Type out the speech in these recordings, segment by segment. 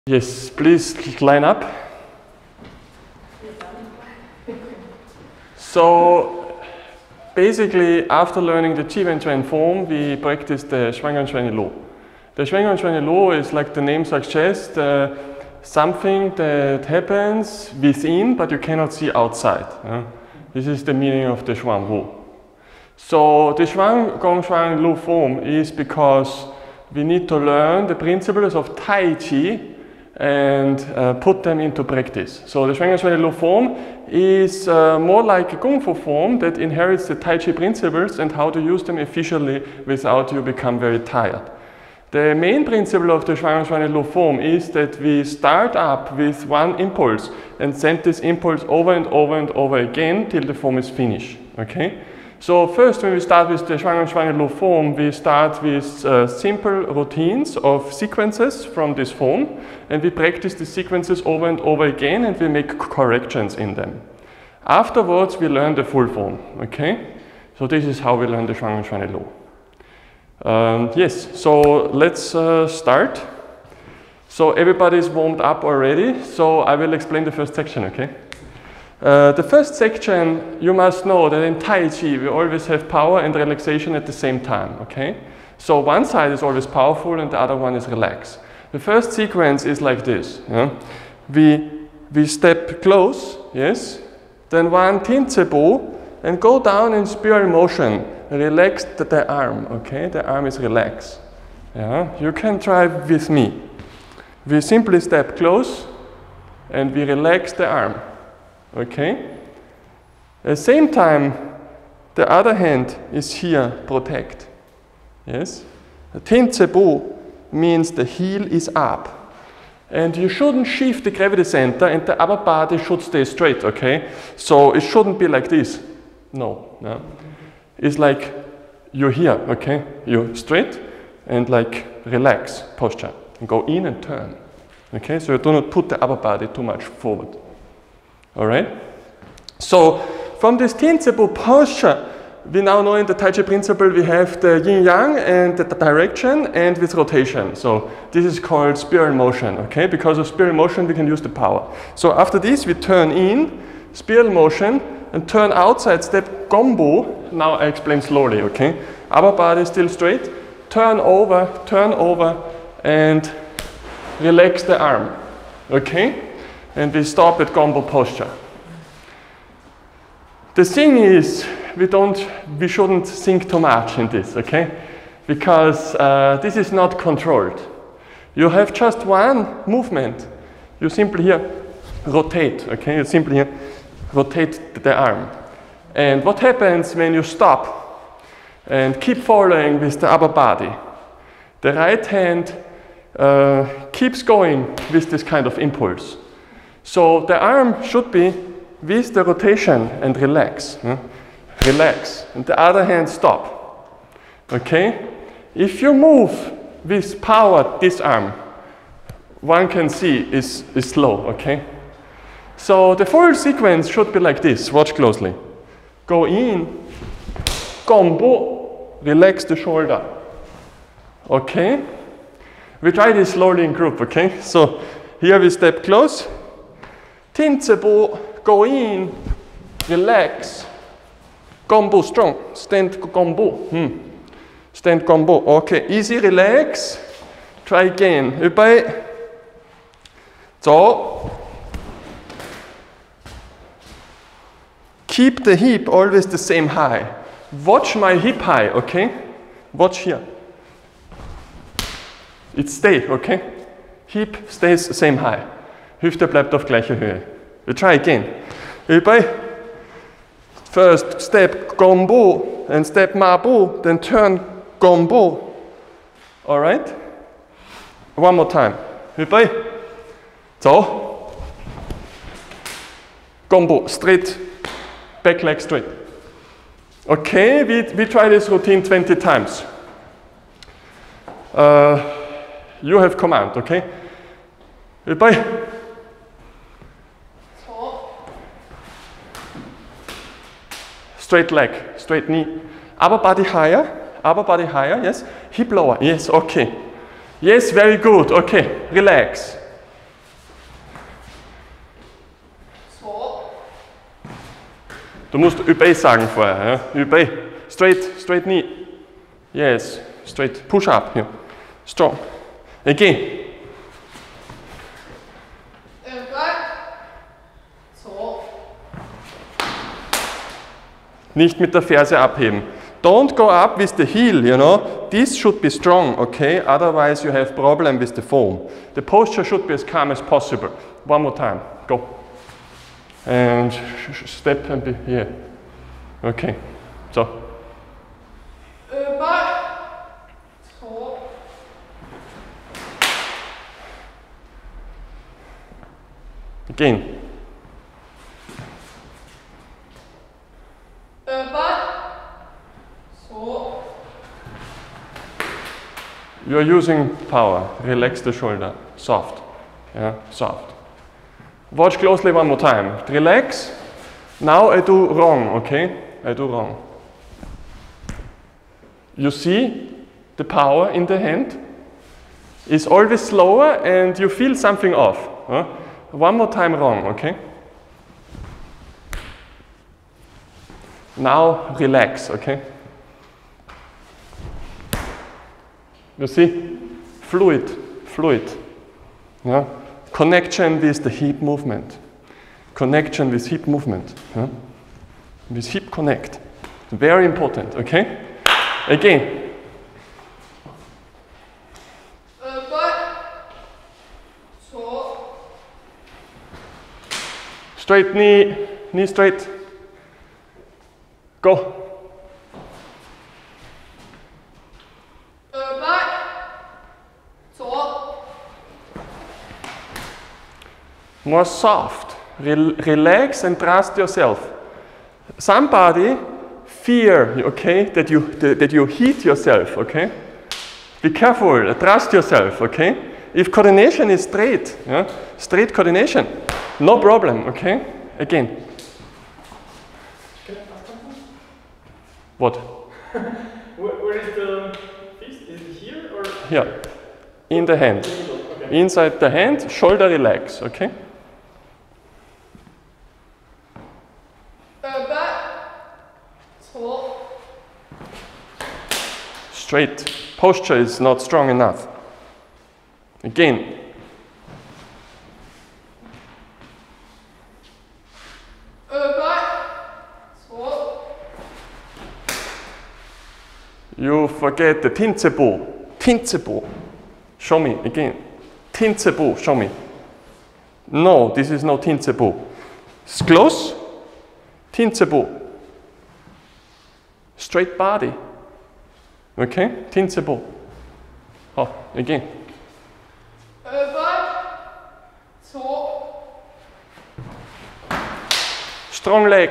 Yes, please line up. So basically, after learning the Chi-Wen-Chuan form, we practice the Zhuang-Yuan-Chuan law. The Zhuang-Yuan-Chuan law is, like the name suggests, something that happens within, but you cannot see outside. This is the meaning of the Zhuang law. So the Zhuang-Gong-Zhuang law form is because we need to learn the principles of Tai Chi and put them into practice. So the Zhuang-Yuan-Chuan law form is more like a Kung Fu form that inherits the Tai Chi principles and how to use them efficiently without you become very tired. The main principle of the Zhuang-Yuan-Chuan law form is that we start up with one impulse and send this impulse over and over and over again till the form is finished. Okay? So first, when we start with the Zhuang-Yuan-Chuan law form, we start with simple routines of sequences from this form, and we practice the sequences over and over again, and we make corrections in them. Afterwards, we learn the full form. Okay? So this is how we learn the Zhuang-Yuan-Chuan law. Yes, so let's start. So everybody's warmed up already, so I will explain the first section, okay? The first section, you must know that in Tai Chi, we always have power and relaxation at the same time, okay? So one side is always powerful and the other one is relaxed. The first sequence is like this. Yeah? We step close, yes? Then one Tin Tse Po and go down in spiral motion. Relax the arm, okay? The arm is relaxed. Yeah? You can try with me. We simply step close and we relax the arm. Okay? At the same time, the other hand is here, protect. Yes? The Tin Tse Po means the heel is up. And you shouldn't shift the gravity center and the upper body should stay straight, okay? So it shouldn't be like this. No. No. It's like you're here, okay? You're straight and like relax posture. And go in and turn. Okay? So you do not put the upper body too much forward. All right. So from this Tin Tse Po posture, we now know in the Tai Chi principle we have the yin yang and the direction and with rotation. So this is called spiral motion. Okay. Because of spiral motion, we can use the power. So after this, we turn in spiral motion and turn outside step Gombo. Now I explain slowly. Okay. Upper body still straight. Turn over, and relax the arm. Okay. And we stop at Gombo posture. The thing is, we shouldn't think too much in this, okay? Because this is not controlled. You have just one movement. You simply here rotate, okay? You simply here rotate the arm. And what happens when you stop and keep following with the upper body? The right hand keeps going with this kind of impulse. So the arm should be with the rotation and relax. Relax. And the other hand stop. Okay? If you move with power this arm, one can see is slow. Okay? So the full sequence should be like this. Watch closely. Go in, Gombo, relax the shoulder. Okay? We try this slowly in group. Okay? So here we step close. Tin Tse Po, go in, relax, Gombo strong, stand Gombo, stand Gombo, okay, easy, relax, try again, 預備，走, keep the hip always the same high, watch my hip high, okay, watch here, it stay, okay, hip stays the same high. Hüfte bleibt auf gleicher Höhe. We try again. First step Gombo and step Ma Bu, then turn Gombo. All right? One more time. 預備，走。Gombo, straight, back leg straight. Okay, we try this routine 20 times. You have command, okay? 預備。Straight leg, straight knee. Upper body higher, yes. Hip lower, yes, okay. Yes, very good, okay. Relax. Du musst Ü-Bei sagen vorher. Ja? Ü-Bei. Straight knee. Yes, straight. Push up. Here. Strong. Again. So. Nicht mit der Ferse abheben. Don't go up with the heel, you know. This should be strong, okay? Otherwise you have problem with the foam. The posture should be as calm as possible. One more time. Go. And step and be here. Okay. So. So. Again. So. You are using power. Relax the shoulder. Soft. Yeah, soft. Watch closely one more time. Relax. Now I do wrong, okay? I do wrong. You see the power in the hand is always slower and you feel something off. Huh? One more time wrong, okay? Now relax, okay? You see? Fluid. Yeah? Connection with the hip movement. Connection with hip movement. Yeah? With hip connect. Very important, okay? Again. So. Straight knee straight. Go. So. More soft. Relax and trust yourself. Somebody fear, okay, that you hit yourself, okay? Be careful, trust yourself, okay? If coordination is straight, yeah, straight coordination, no problem, okay? Again. What? Where is the fist? Is it here or? Here, in the hand. Okay. Inside the hand, shoulder relax, okay? So. Straight. Posture is not strong enough. Again. So. You forget the Tinzebo. Show me again. Tinzebo, show me. No, this is no Tinzebo. It's close. Tinzebo. Straight body. Okay, Tinzebo. Oh, again. So. Strong leg.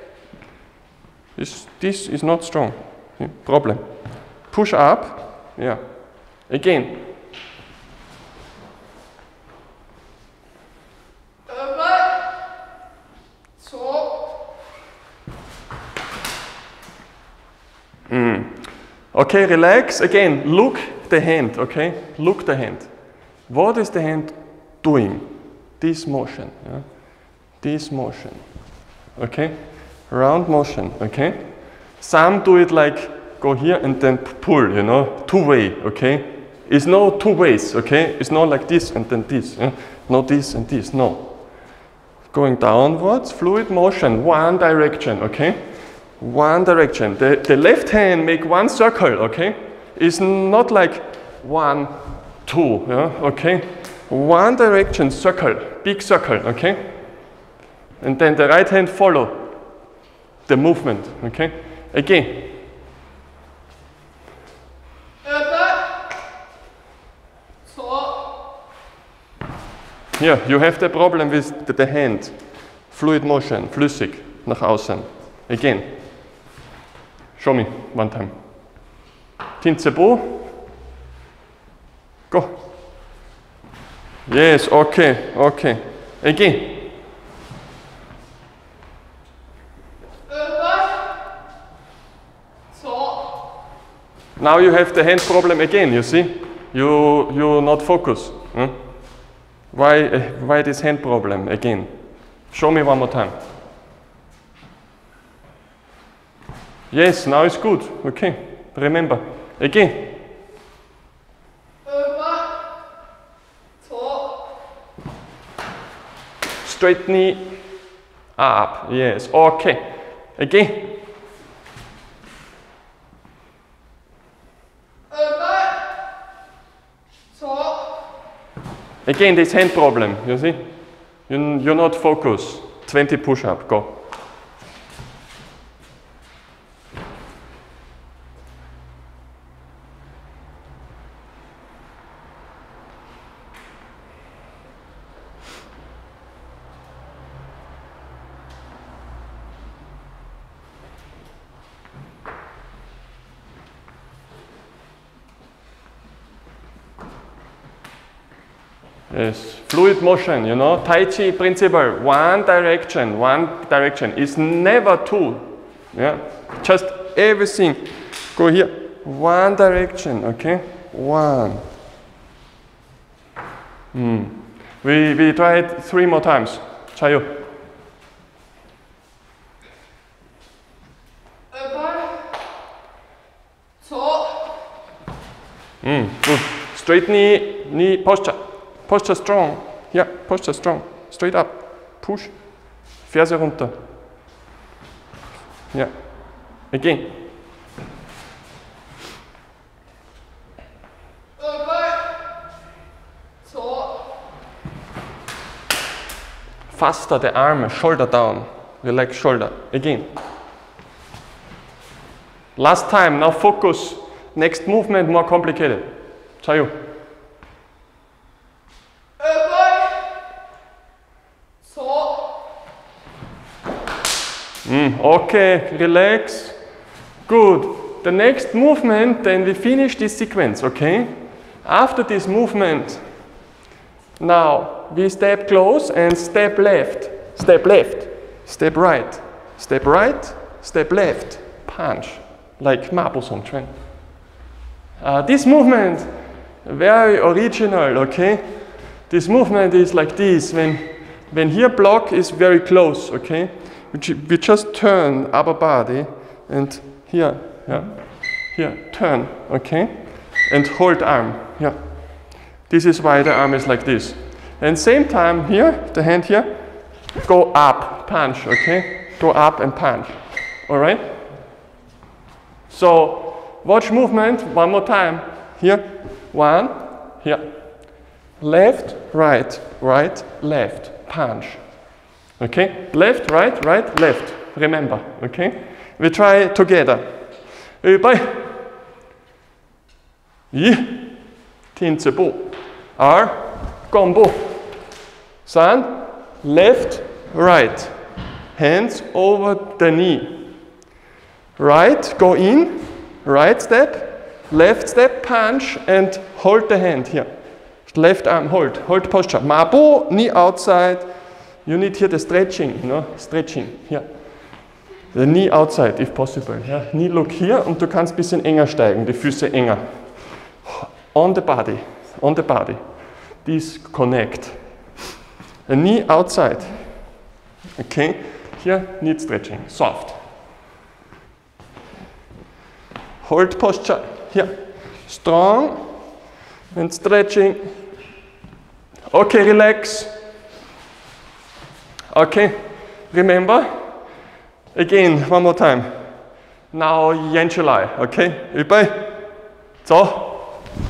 This is not strong. Yeah, problem. Push up. Yeah. Again. So. Okay, relax. Again, look the hand, okay? Look the hand. What is the hand doing? This motion, yeah? This motion, okay? Round motion, okay? Some do it like go here and then pull, you know, two-way, okay? It's no two ways, okay? It's not like this and then this, yeah? No this and this, no. Going downwards, fluid motion, one direction, okay? One direction. The left hand make one circle, okay? It's not like 1, 2, yeah? Okay? One direction circle, big circle, okay? And then the right hand follow the movement, okay? Again. So. Here, you have the problem with the hand. Fluid motion, flüssig, nach außen. Again. Show me one time. Tinzebo. Go. Yes, okay, okay. Again. So. Now you have the hand problem again, you see? You not focus. Huh? Why this hand problem again? Show me one more time. Yes, now it's good. Okay, remember. Again. Straight knee up. Yes, okay. Again. Again, this hand problem, you see? You're not focused. 20 push-up, go. Yes, fluid motion, you know, Tai Chi principle, one direction is never two. Yeah, just everything, go here, one direction, okay, one. We try it 3 more times, Chayo. Good, straight knee posture. Posture strong. Ja, posture strong. Straight up. Push. Ferse runter. Ja. Again. Faster the arm, shoulder down. Relax shoulder. Again. Last time, now focus. Next movement more complicated. Chayo. Okay, relax. Good. The next movement, then we finish this sequence, okay? After this movement, now we step close and step left, step left, step right, step right, step left, punch, like Marble Song Chuan. This movement, very original, okay? This movement is like this, when here block is very close, okay? We just turn upper body and here, yeah, here, turn, okay? And hold arm, yeah. This is why the arm is like this. And same time here, the hand here, go up, punch, okay? Go up and punch, all right? So, watch movement, one more time. Here, one, here. Left, right, right, left, punch. Okay, left, right, right, left. Remember, okay? We try together. Über. I. Tinzebo. R. Combo. San. Left, right. Hands over the knee. Right, go in. Right step. Left step, punch, and hold the hand here. Left arm, hold posture. Mabo, knee outside. You need here the stretching, you know, stretching, here. The knee outside, if possible. Ja. Knee look here und du kannst ein bisschen enger steigen, die Füße enger. On the body. These connect. The knee outside. Okay, here need stretching, soft. Hold posture, here. Strong and stretching. Okay, relax. Okay, remember? Again, one more time. Now, Yan Chulai, okay? Über. So.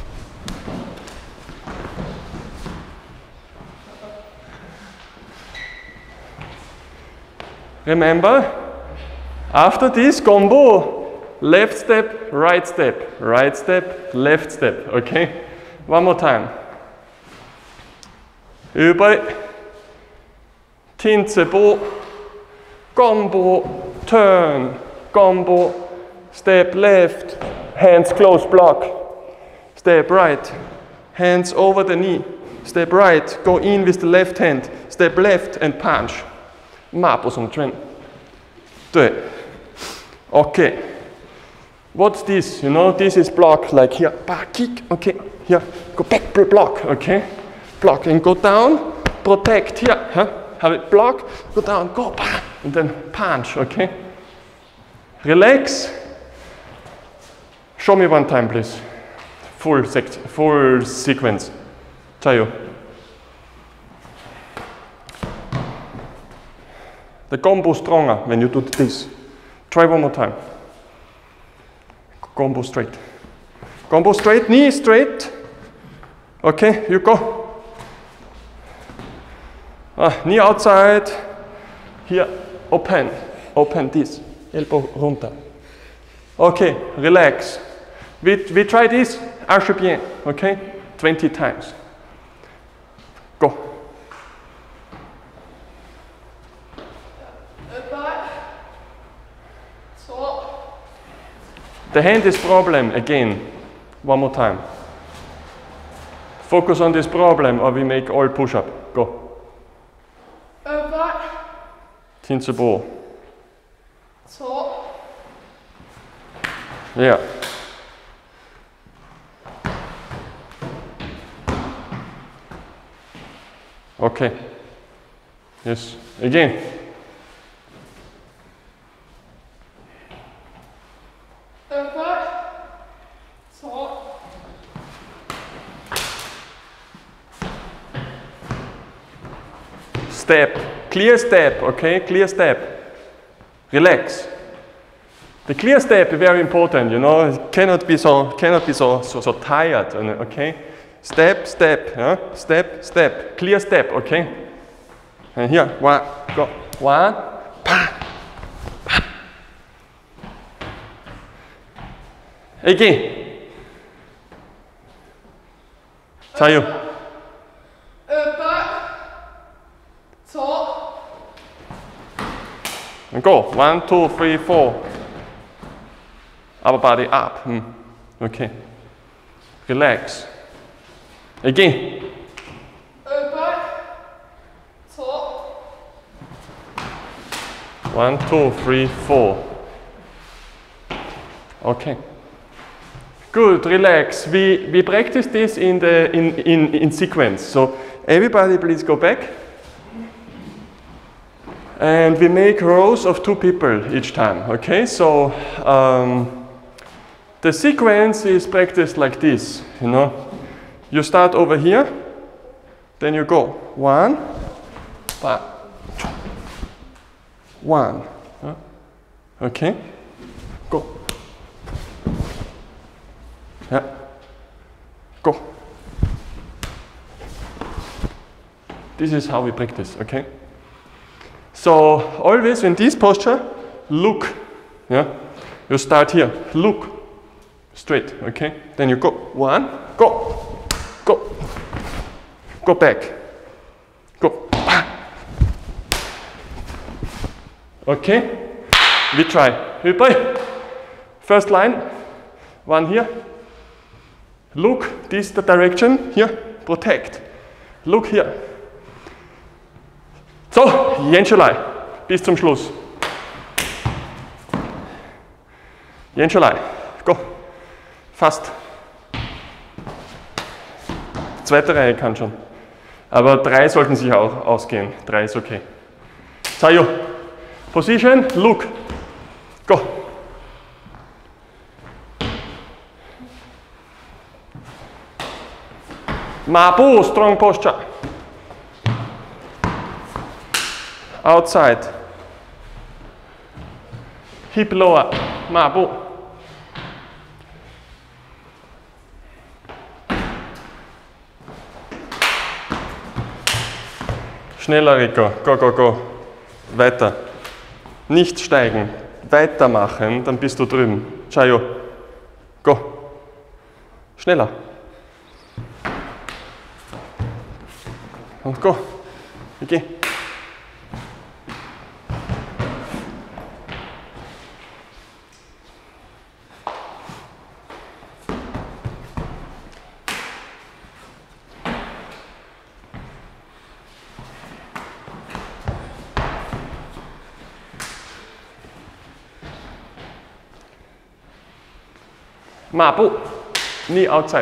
Remember? After this combo, left step, right step, left step, okay? One more time. Über. Tinzebo, combo, turn, combo, step left, hands close, block, step right, hands over the knee, step right, go in with the left hand, step left and punch. Marble Song Chuan. Do it. Okay. What's this? You know, this is block, like here, back kick, okay, here, go back, block, okay, block and go down, protect here, huh? Have it block, go down, go, and then punch, okay? Relax. Show me one time, please. Full sequence. Chayo. The combo stronger when you do this. Try one more time. Combo straight. Combo straight, knee straight. Okay, you go. Knee outside. Here, open. Open this. Elbow runter. Okay, relax. We try this. Arche bien. Okay? 20 times. Go. The hand is problem again. One more time. Focus on this problem or we make all push-up. Go. Tinserball. Yeah. Okay. Yes. Again. Step. Clear step, okay? Clear step. Relax. The clear step is very important, you know. It cannot be so tired, okay? Step, step, yeah? Step, step. Clear step, okay? And here, one, go. One, pa, pa. Again. Chayo. And go. 1, 2, 3, 4. Upper body up. Okay. Relax. Again. 1, 2, 3, 4. Okay. Good. Relax. We practice this in sequence. So everybody, please go back. And we make rows of 2 people each time. Okay. So the sequence is practiced like this. You know, you start over here, then you go 1, 1. Okay. Go. Yeah. Go. This is how we practice, okay? So always in this posture, look. Yeah. You start here. Look. Straight, okay? Then you go. 1, go. Go. Go back. Go. Okay? We try. First line. 1 here. Look, this is the direction. Here, protect. Look here. So, Jenschelei, bis zum Schluss. Jenschelei, go. Fast. Zweite Reihe kann schon. Aber 3 sollten sich auch ausgehen. 3 ist okay. Chayo. Position, look. Go. Mabu, strong posture. Outside. Hip lower. Mabu. Schneller, Rico. Go, go, go. Weiter. Nicht steigen. Weitermachen, dann bist du drüben. Chayo. Go. Schneller. Und go. Okay. Mabu. Knee outside.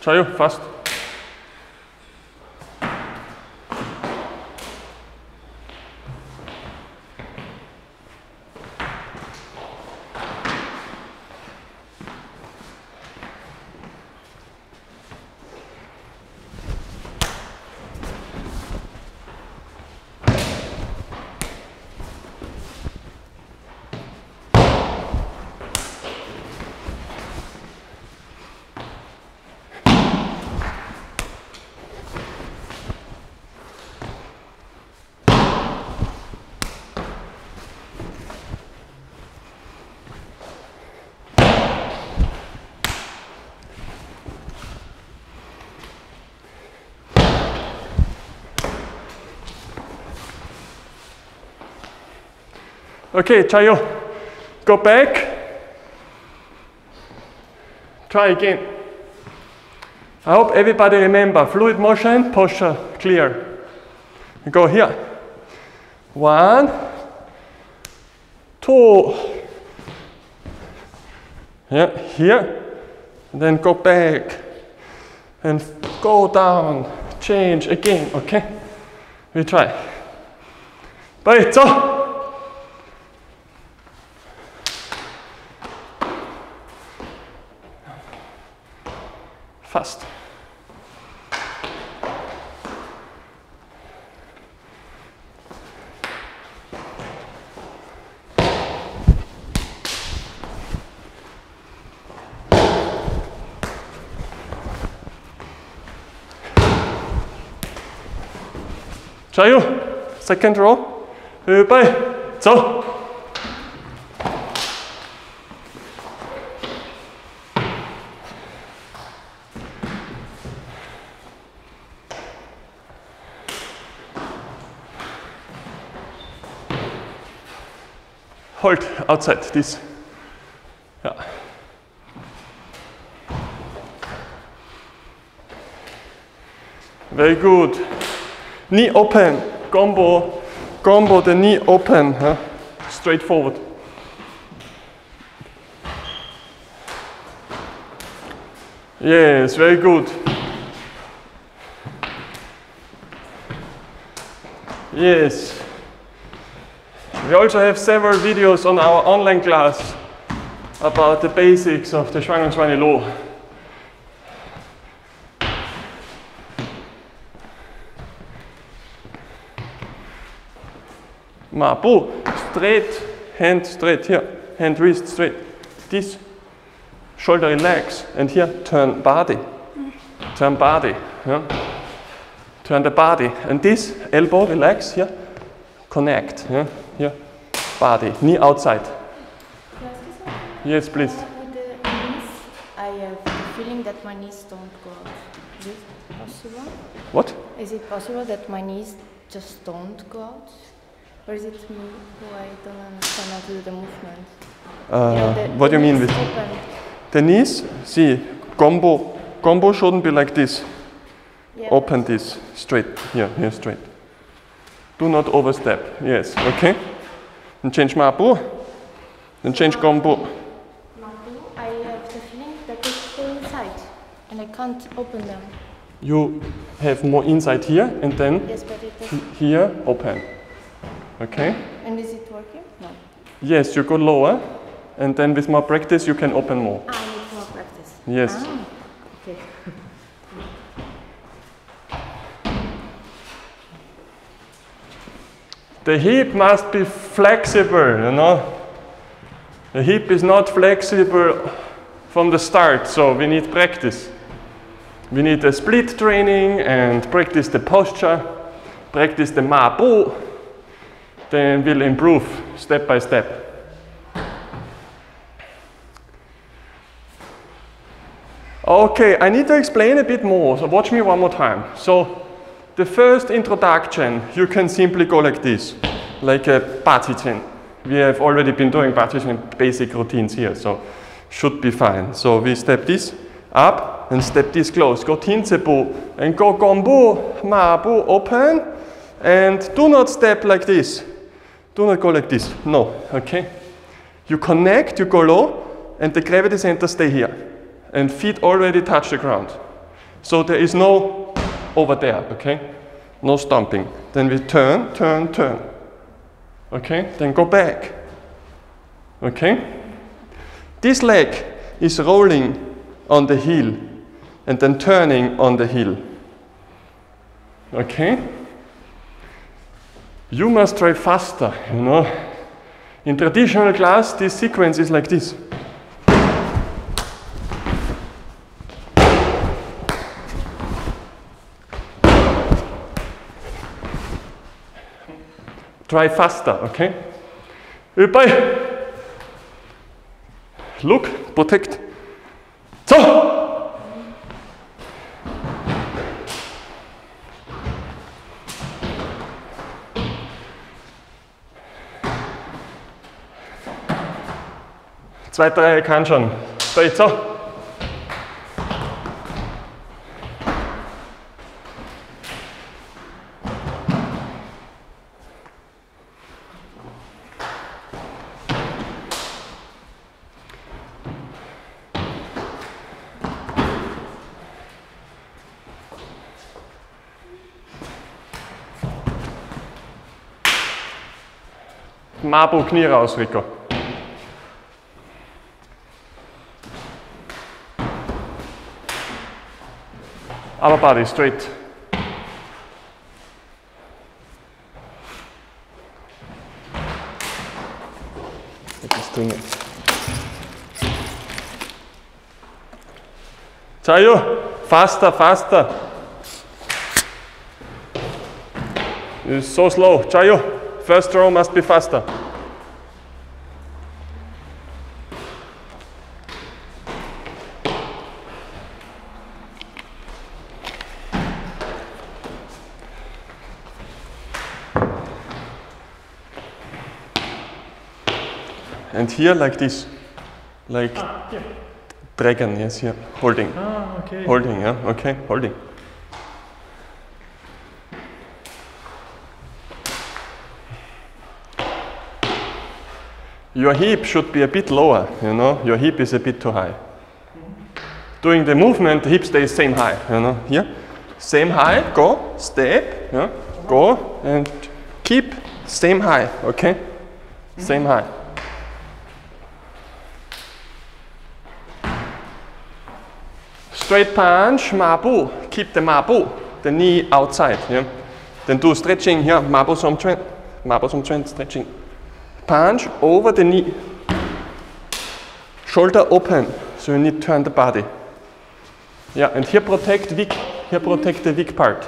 Chayo, fast. Okay, Chayo, go back. Try again. I hope everybody remember fluid motion, posture clear. Go here. 1, 2. Yeah, here. And then go back and go down. Change again. Okay. We try. Bye. So. Fast. Chayo, second row. Bye. So. Hold outside this. Yeah. Very good. Knee open. Combo the knee open. Huh? Straight forward. Yes, very good. Yes. We also have several videos on our online class about the basics of the Schwang Low. Ma Bu, straight here, hand wrist straight. This, shoulder relax, and here turn body. Turn body. Yeah? Turn the body. And this, elbow relax here, connect. Yeah? Here, body, knee outside. Yes, please. With the knees, I have the feeling that my knees don't go out. Is it possible? What? Is it possible that my knees just don't go out? Or is it me who I don't understand how to do the movement? What do you mean with open. the knees? See, combo shouldn't be like this. Yeah. Open this straight. Here straight. Do not overstep. Yes, okay. And change Mabu. Then change combo. Mabu, I have the feeling that they stay inside and I can't open them. You have more inside here and then Yes, but it doesn't. here open. Okay? And is it working? No. Yes, you go lower and then with more practice you can open more. I need more practice. Yes. Ah, okay. The hip must be flexible, you know. The hip is not flexible from the start, so we need practice. We need a split training and practice the posture, practice the Mabu, then we'll improve step by step. Okay, I need to explain a bit more, so watch me one more time. So, the first introduction, you can simply go like this, like a Batijin. We have already been doing Batijin basic routines here, so should be fine. So we step this up and step this close. Go Tinsebu and go Gombu, Mabu, open. And do not step like this. Do not go like this, no, okay? You connect, you go low, and the gravity center stay here. And feet already touch the ground. So there is no over there, okay? No stomping. Then we turn, turn, turn. Okay? Then go back. Okay? This leg is rolling on the heel and then turning on the heel. Okay? You must try faster, you know. In traditional class, this sequence is like this. Try faster, okay? Bye. Look, protect. So! Zweite Reihe kann schon. So, jetzt so. Mabo, Knie raus, Rico. Upper body straight. Just doing it. Chayo, faster, faster. It's so slow. Chayo, first row must be faster. And here like this, like dragon, yes, here, holding. Ah, okay. Holding, yeah, okay, holding. Your hip should be a bit lower, you know, your hip is a bit too high. Doing the movement, the hip stays same high, you know, here. Same high, go, step, yeah, go, and keep same high, okay? Same high. Straight punch, Mabu, keep the Mabu, the knee outside, yeah. Then do stretching here, Mabu Somchen, stretching. Punch over the knee, shoulder open, so you need to turn the body. Yeah, and here protect weak, here protect the weak part.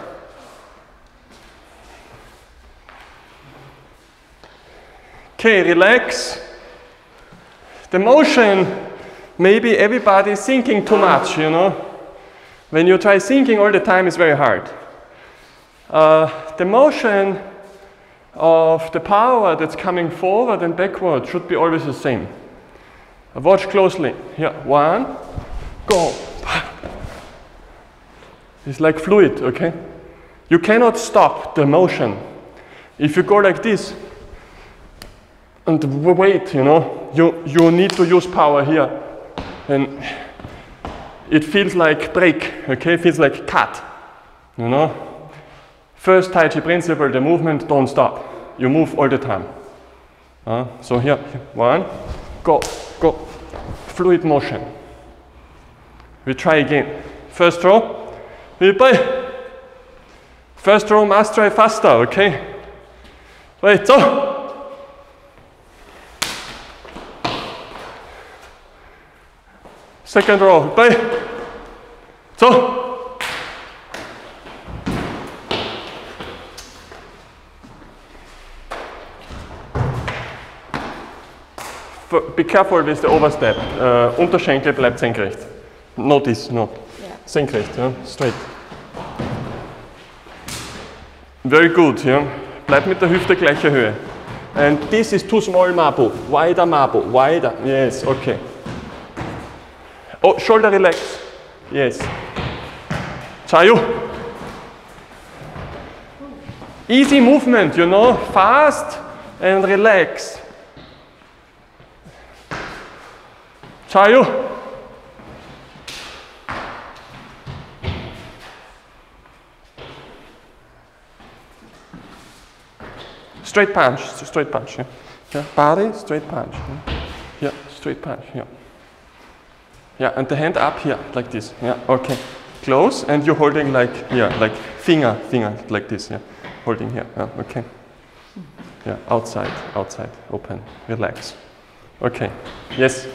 Okay, relax. The motion, maybe everybody is thinking too much, you know. When you try thinking all the time, it's very hard. The motion of the power that's coming forward and backward should be always the same. Watch closely. Here, one, go. It's like fluid, okay? You cannot stop the motion. If you go like this and wait, you know, you need to use power here. And it feels like break, okay? It feels like cut, you know? First Tai Chi principle, the movement don't stop. You move all the time. So here, one, go, go. Fluid motion. We try again. First row. First row must try faster, okay? Wait, so. Second row, so. Be careful with the overstep. Unterschenkel bleibt senkrecht. No this, no. Yeah. Senkrecht, yeah? Straight. Very good, yeah? Bleib mit der Hüfte gleicher Höhe. And this is too small Mabu. Wider Mabu, wider. Yes, okay. Oh, shoulder relax. Yes. Chayu. Easy movement, you know, fast and relax. Chayu. Straight punch, yeah. Yeah, body, straight punch. Yeah, straight punch, yeah. Yeah, and the hand up here, like this. Yeah, okay. Close, and you're holding like here, like finger, like this, yeah. Holding here, yeah, okay. Yeah, outside, open, relax. Okay, yes.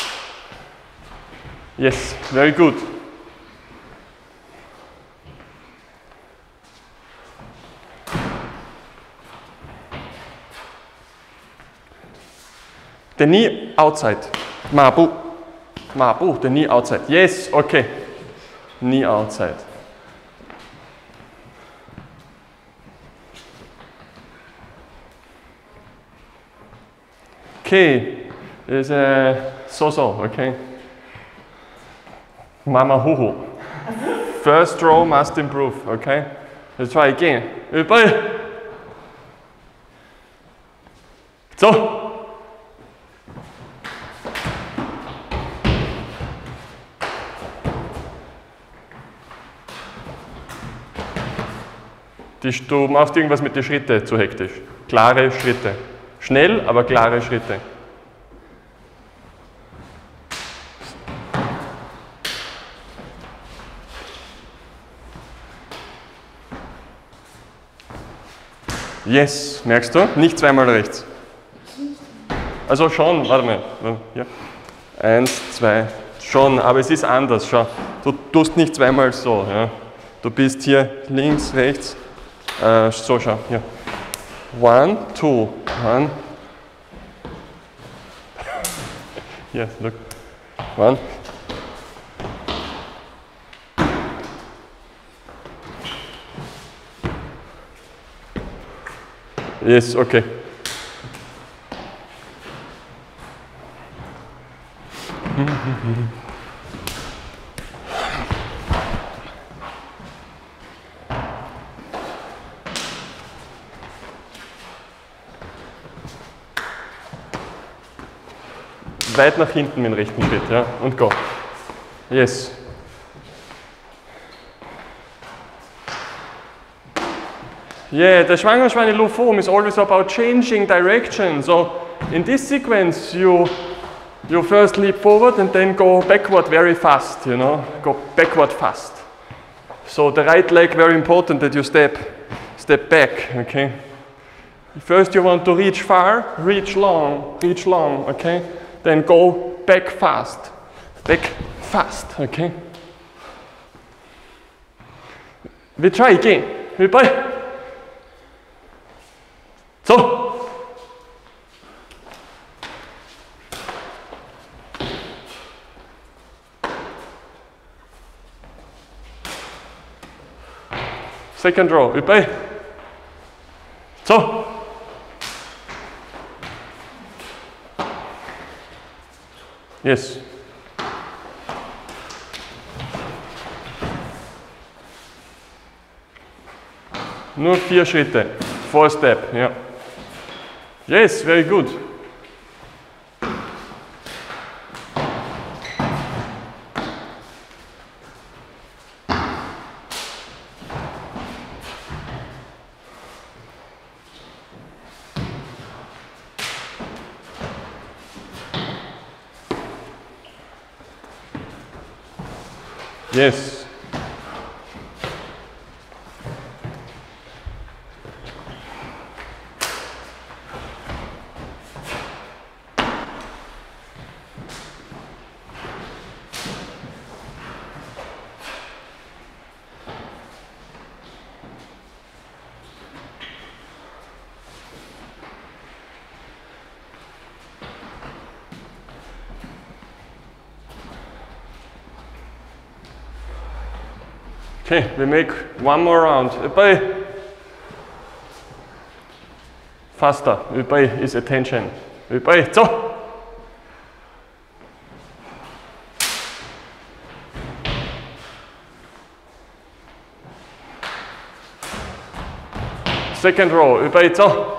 Yes, very good. The knee outside. Mabu. Mabu, the knee outside. Yes, okay. Knee outside. Okay, is a so-so, okay? Mama Huhu. First row must improve, okay? Let's try again. Überall. So. Du machst irgendwas mit den Schritten zu hektisch. Klare Schritte. Schnell, aber klare Schritte. Yes, merkst du? Nicht zweimal rechts. Also schon, warte mal. Ja. 1, 2, schon, aber es ist anders. Schau, du tust nicht zweimal so. Ja. Du bist hier links, rechts. So, schau, hier. 1, 2, 1. Yes, look. 1. Yes, okay. Weit nach hinten mit dem rechten Schritt, ja, und go. Yes. Yeah, the Schwangerschweine-Lu form is always about changing direction. So in this sequence, you first leap forward and then go backward very fast, you know, go backward fast. So the right leg, very important that you step back, okay? First you want to reach far, reach long, okay? Then go back fast, okay? We try again. Überall. So. Second row, überall. So. Yes. Nur 4 Schritte. 4 step, ja. Yes, very good. Yes. Okay, we make one more round. Überall. Faster. Überall is attention. Überall. So. Second row. Überall. So.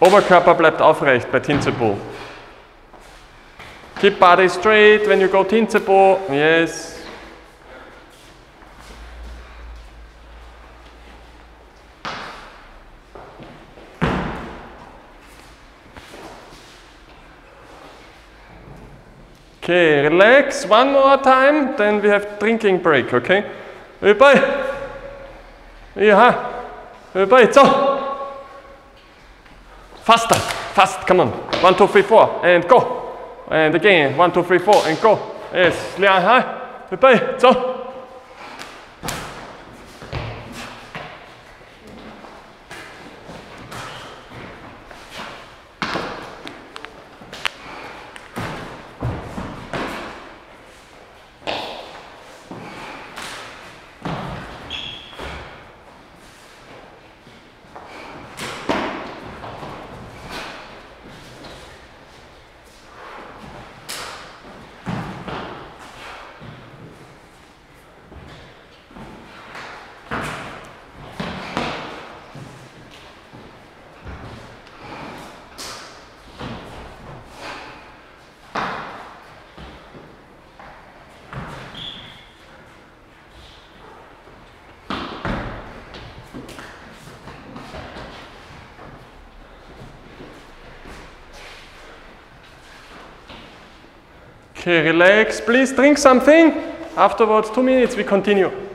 Oberkörper bleibt aufrecht bei Tinzepo. Keep body straight when you go Tinzepo. Yes. Okay, relax. One more time, then we have drinking break, okay? Übei. Ja. Übei, so. Faster, fast, come on. 1, 2, 3, 4, and go. And again, 1, 2, 3, 4, and go. Yes, ja, hi. Übei, so. Okay, relax. Please drink something. Afterwards, 2 minutes, we continue.